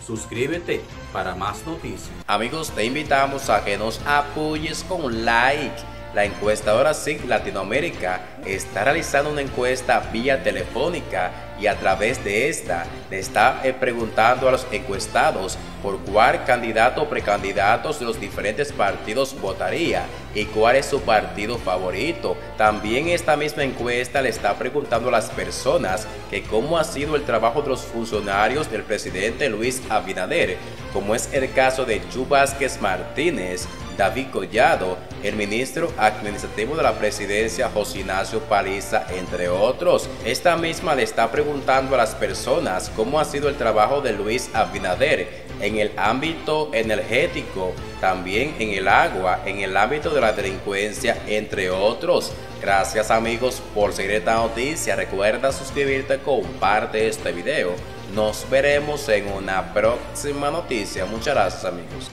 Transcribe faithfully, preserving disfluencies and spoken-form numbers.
Suscríbete para más noticias. Amigos, te invitamos a que nos apoyes con un like. La encuestadora S I C Latinoamérica está realizando una encuesta vía telefónica y a través de esta le está eh, preguntando a los encuestados por cuál candidato o precandidatos de los diferentes partidos votaría y cuál es su partido favorito. También esta misma encuesta le está preguntando a las personas que cómo ha sido el trabajo de los funcionarios del presidente Luis Abinader, como es el caso de Chu Vázquez Martínez, David Collado, el ministro administrativo de la presidencia José Ignacio Paliza, entre otros. Esta misma le está preguntando a las personas cómo ha sido el trabajo de Luis Abinader en el ámbito energético, también en el agua, en el ámbito de la delincuencia, entre otros. Gracias amigos por seguir esta noticia. Recuerda suscribirte, comparte este video. Nos veremos en una próxima noticia. Muchas gracias amigos.